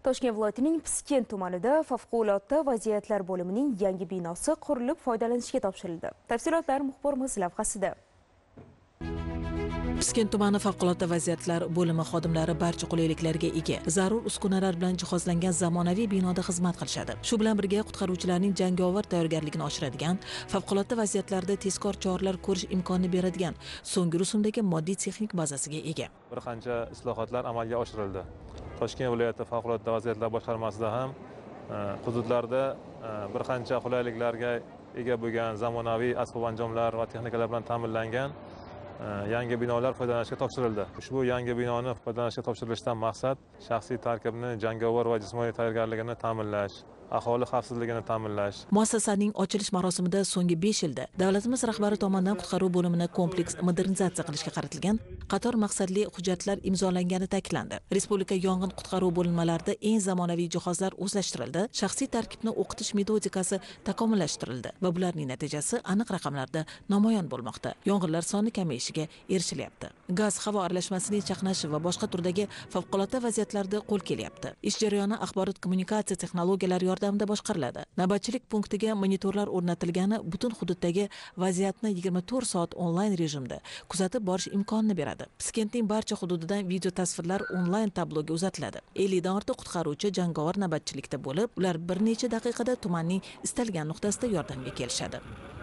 Toshkent viloyatining Piskent tumanida favqulodda vaziyatlar bo'limining yangi binosi qurilib foydalanishga topshirildi. Tafsilotlar muxbirimiz lavhasida. Piskent tumani favqulodda vaziyatlar bo'limi xodimlari barcha qulayliklarga ega, zarur uskunalar bilan jihozlangan zamonaviy binoda xizmat qilishadi. Shu bilan birga qutqaruvchilarning jangovar tayyorgarligini oshiradigan, favqulodda vaziyatlarda tezkor choralar ko'rish imkonini beradigan so'nggi rusumdagi moddiy texnik bazasiga ega. Bir qancha islohotlar amalga oshirildi. Toshkent viloyati favqulodda vaziyatlar boshqarmasida ham hududlarda bir qancha qulayliklarga ega bo'lgan zamonaviy asbob-anjomlar va texnikalar bilan ta'minlangan yangi binolar foydalanishga topshirildi. Ushbu yangi binoni foydalanishga topshirilishidan maqsad shaxsiy tarkibni jangovar va jismoniy tayyorgarligini ta'minlash, aholi xavfsizligini ta'minlash. Muassasaning ochilish marosimida so'nggi 5 yilda davlatimiz rahbari tomonidan qutqaruv bo'limini kompleks modernizatsiya qilishga qaratilgan qator maqsadli hujjatlar imzolangani ta'kidlandi. Respublika yong'in qutqaruv bo'linmalarida eng zamonaviy jihozlar o'zlashtirildi, shaxsiy tarkibni o'qitish metodikasi takomillashtirildi va bularning natijasi aniq raqamlarda namoyon bo'lmoqda. Yong'inlar soni kamayishiga erishilyapti. Gaz, havo aralashmasining chaqnashi va boshqa turdagi favqulodda vaziyatlarda qo'l kelyapti. Ish jarayoni axborot kommunikatsiya texnologiyalari yordamida boshqariladi. Navbatchilik punktiga monitorlar o'rnatilgani butun hududdagi vaziyatni 24 soat onlayn rejimda kuzatib borish imkonini beradi. Piskentning barcha hududidan video tasvirlar onlayn tabloga uzatiladi. 50 dan ortiq qutqaruvchi jangovar navbatchilikda bo'lib, ular bir necha daqiqada tumanning istalgan nuqtasida yordamga kelishadi.